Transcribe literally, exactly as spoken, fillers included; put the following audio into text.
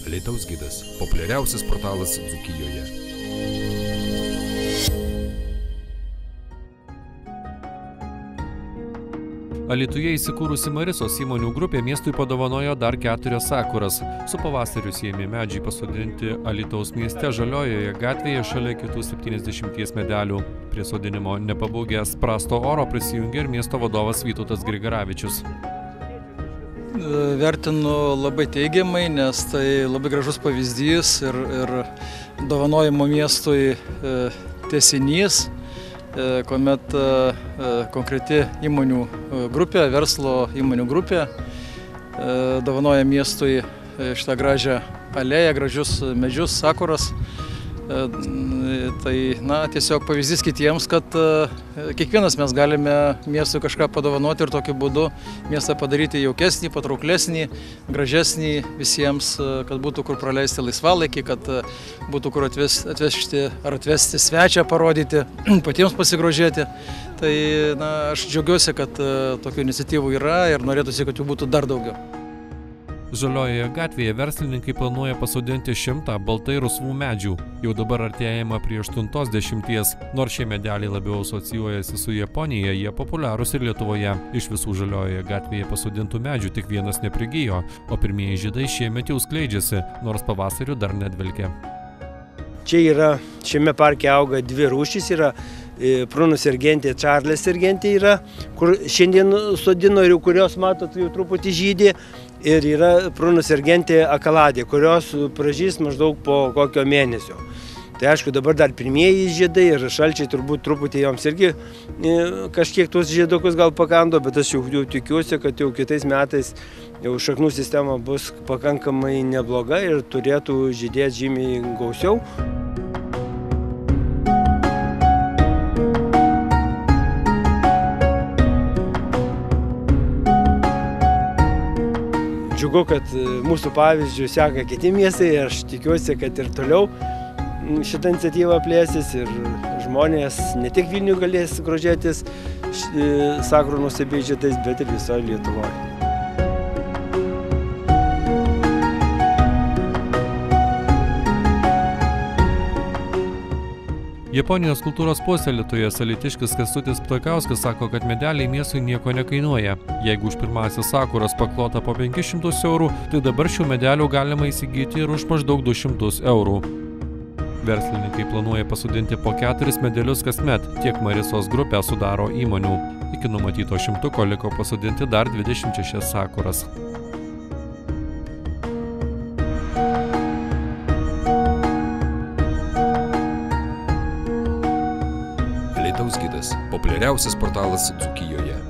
Alytaus gidas – populiariausias portalas Dzūkijoje. Alytuje įsikūrusi Marisos įmonių grupė miestui padovanojo dar keturias sakuras. Su pavasariu siejami medžiai pasodinti Alytaus mieste Žaliojoje gatvėje šalia kitų septyniasdešimties medelių. Prie sodinimo nepabūgęs prasto oro prisijungė ir miesto vadovas Vytautas Grigaravičius. Vertinu labai teigiamai, nes tai labai gražus pavyzdys ir, ir dovanojimo miestui tęsinys, kuomet konkreti įmonių grupė, verslo įmonių grupė dovanoja miestui šitą gražią alėją, gražius medžius, sakuras. Tai na, tiesiog pavyzdys kitiems, kad kiekvienas mes galime miestui kažką padovanoti ir tokiu būdu miestą padaryti jaukesnį, patrauklesnį, gražesnį visiems, kad būtų kur praleisti laisvalaikį, kad būtų kur atvežti ar atvesti svečią, parodyti, patiems pasigrožėti. Tai na, aš džiaugiuosi, kad tokių iniciatyvų yra ir norėtųsi, kad jų būtų dar daugiau. Žaliojoje gatvėje verslininkai planuoja pasodinti šimtą baltai rusvų medžių. Jau dabar artėjama prie aštuntos dešimties. Nors šie medeliai labiau asocijuojasi su Japonija, jie populiarūs ir Lietuvoje. Iš visų Žaliojoje gatvėje pasodintų medžių tik vienas neprigijo, o pirmieji žiedai šiemet jau skleidžiasi, nors pavasariu dar nedvelkia. Čia yra, šiame parke auga dvi rūšys, yra Prunus sergentė, Čarlis sergentė yra, kur šiandien sodino ir kurios, matot, jau truputį žydė. Ir yra Prunus sergentė akaladė, kurios pražys maždaug po kokio mėnesio. Tai aišku, dabar dar pirmieji žiedai ir šalčiai turbūt truputį joms irgi kažkiek tuos žiedukus gal pakando, bet aš jau, jau tikiuosi, kad jau kitais metais jau šaknų sistema bus pakankamai nebloga ir turėtų žydėti žymiai gausiau. Džiugu, kad mūsų pavyzdžių seka kiti miestai ir aš tikiuosi, kad ir toliau šitą iniciatyvą plėsis ir žmonės ne tik Vilniuje galės grožėtis sakurų nuostabiais žiedais, bet ir visoje Lietuvoje. Japonijos kultūros puoselėtojas alytiškis Kęstutis Ptakauskas sako, kad medeliai miestui nieko nekainuoja. Jeigu už pirmasis sakuras paklota po penkis šimtus eurų, tai dabar šių medelių galima įsigyti ir už maždaug du šimtus eurų. Verslininkai planuoja pasodinti po keturis medelius kasmet, tiek Marisos grupę sudaro įmonių. Iki numatyto šimtuko liko pasodinti dar dvidešimt šešias sakuras. Alytaus gidas – populiariausias portalas Dzūkijoje.